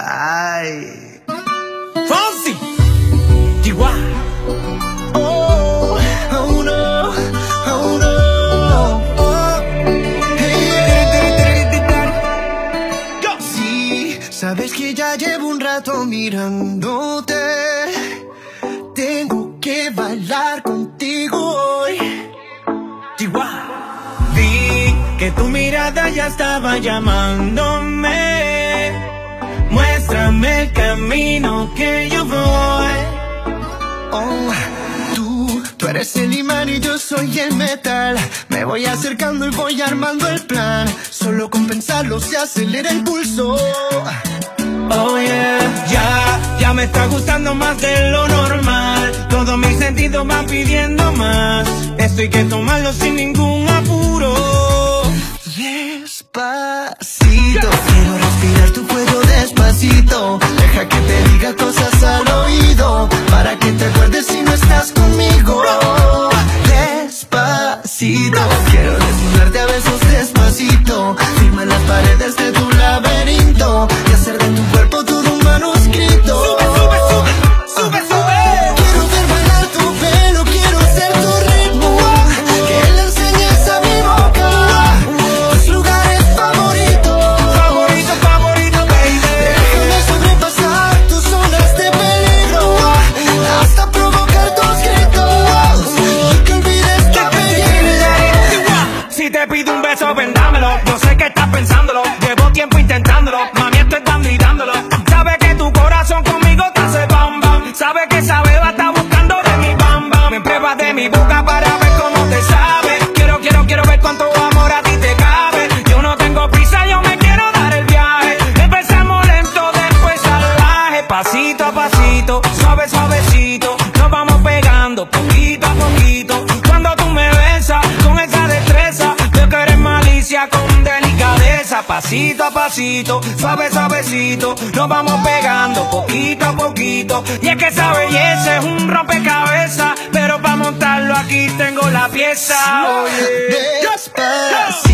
Ay. Fonsi, Chihuahua. Oh, oh no, oh no. Oh. Hey, yeah. Sí, sabes que ya llevo un rato mirándote. Tengo que bailar contigo hoy. Chihuahua. Vi que tu mirada ya estaba llamándome. Muéstrame el camino que yo voy. Oh, tú eres el imán y yo soy el metal. Me voy acercando y voy armando el plan. Solo con pensarlo se acelera el pulso. Oh yeah, ya me está gustando más de lo normal. Todos mis sentidos van pidiendo más. Esto hay que tomarlo sin ningún apuro. Despacito, quiero respirar tu cuello despacito. Deja que te diga cosas al oído, para que te acuerdes si no estás conmigo. Despacito, quiero desnudarte a besos despacito. Firma las paredes de tu laberinto y hacer de tu cuerpo todo un manuscrito. Sube, sube, sube, sube, sube. Quiero ver bailar tu pelo, quiero ser tu ritmo. Que le enseñes a mi boca tus lugares favoritos. Favorito, favorito, baby. Déjame sobrepasar tus zonas de peligro, hasta provocar tus gritos y que olvides tu apellido. Si te pido un beso, ven dámelo. Yo sé que estás pensándolo, llevo tiempo intentándolo. Mami, estoy dando y dándolo. Sabe que tu corazón conmigo te hace bam bam. Sabe que esa beba está buscando de mi bam bam. Me pruebas de mi boca para ver cómo te sabe. Quiero ver cuánto amor a ti te cabe. Yo no tengo prisa, yo me quiero dar el viaje. Empezamos lento, después salvaje. Pasito a pasito, suave, suavecito. Nos vamos pegando poquito a poquito. Cuando tú me besas con esa destreza, veo que eres malicia con delicadeza. Pasito a pasito, suave, suavecito. Nos vamos pegando poquito a poquito. Y es que esa belleza es un rompecabezas, pero para montarlo aquí tengo la pieza. Despacito.